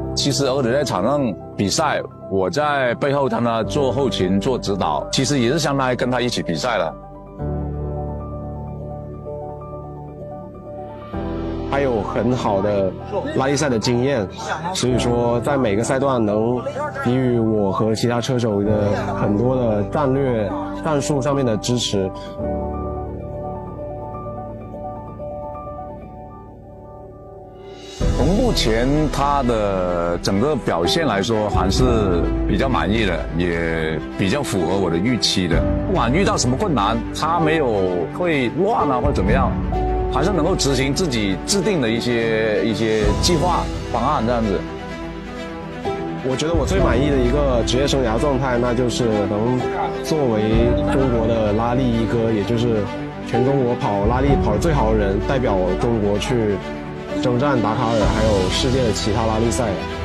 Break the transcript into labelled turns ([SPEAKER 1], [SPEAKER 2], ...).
[SPEAKER 1] 其实儿子在场上比赛，我在背后帮他做后勤、做指导，其实也是相当于跟他一起比赛了。
[SPEAKER 2] 还有很好的拉力赛的经验，所以说在每个赛段能给予我和其他车手的很多的战略、战术上面的支持。
[SPEAKER 1] 从目前他的整个表现来说，还是比较满意的，也比较符合我的预期的。不管遇到什么困难，他没有会乱啊或怎么样。还是能够执行自己制定的一些计划方案这样子。
[SPEAKER 2] 我觉得我最满意的一个职业生涯状态，那就是能作为中国的拉力一哥，也就是全中国跑拉力跑得最好的人，代表中国去征战达喀尔，还有世界的其他拉力赛。